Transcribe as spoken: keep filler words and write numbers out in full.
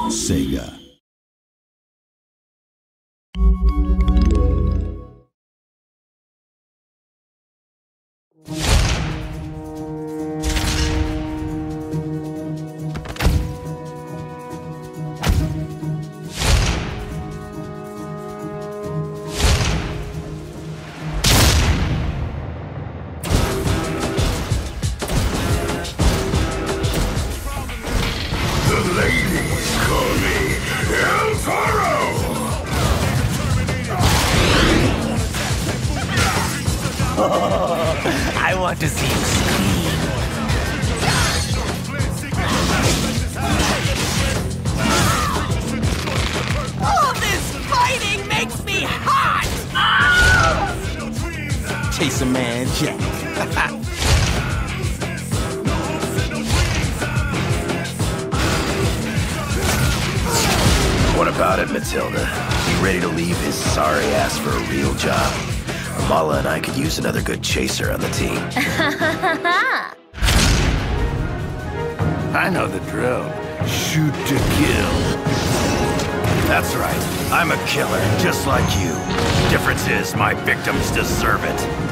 Sega. I want to see you scream. All this fighting makes me hot! Chase a man, Jack. What about it, Matilda? You ready to leave his sorry ass for a real job? Mala and I could use another good chaser on the team. I know the drill. Shoot to kill. That's right. I'm a killer, just like you. Difference is, my victims deserve it.